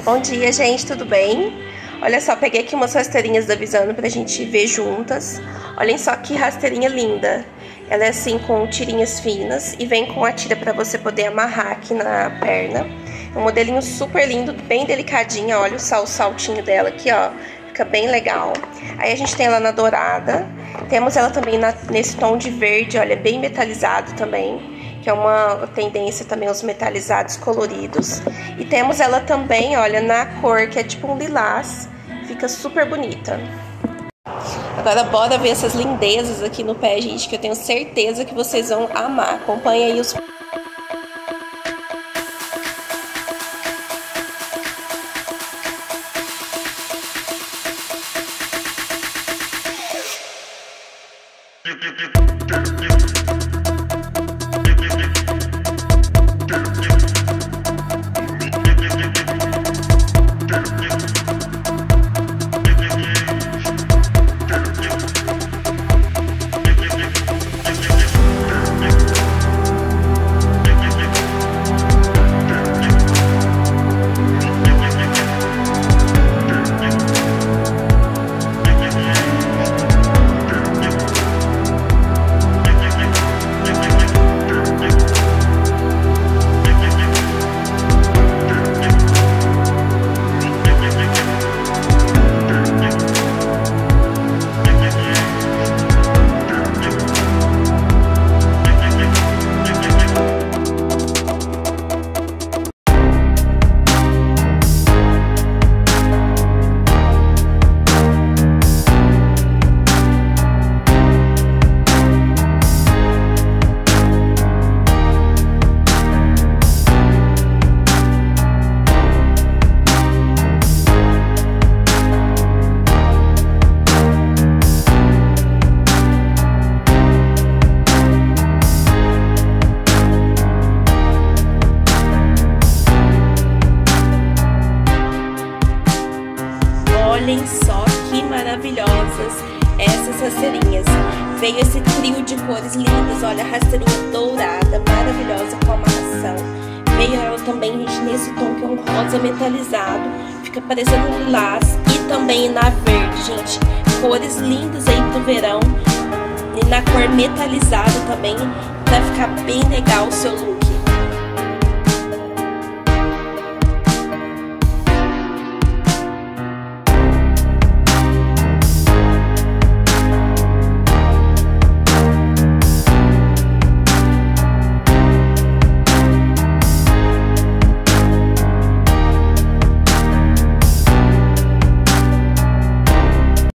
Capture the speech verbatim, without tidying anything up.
Bom dia, gente, tudo bem? Olha só, peguei aqui umas rasteirinhas da Visano pra gente ver juntas. Olhem só que rasteirinha linda. Ela é assim com tirinhas finas e vem com a tira pra você poder amarrar aqui na perna. É um modelinho super lindo, bem delicadinha. Olha só o saltinho dela aqui, ó. Fica bem legal. Aí a gente tem ela na dourada. Temos ela também na, nesse tom de verde, olha, bem metalizado também. Que é uma tendência também aos metalizados coloridos. E temos ela também, olha, na cor que é tipo um lilás. Fica super bonita. Agora bora ver essas lindezas aqui no pé, gente, que eu tenho certeza que vocês vão amar. Acompanha aí os... Olhem só que maravilhosas essas rasteirinhas. Veio esse trio de cores lindas. Olha, a rasteirinha dourada, maravilhosa com amarração. Veio ela também, gente, nesse tom que é um rosa metalizado. Fica parecendo um lilás. E também na verde, gente. Cores lindas aí pro verão. E na cor metalizada também, pra ficar bem legal o seu look.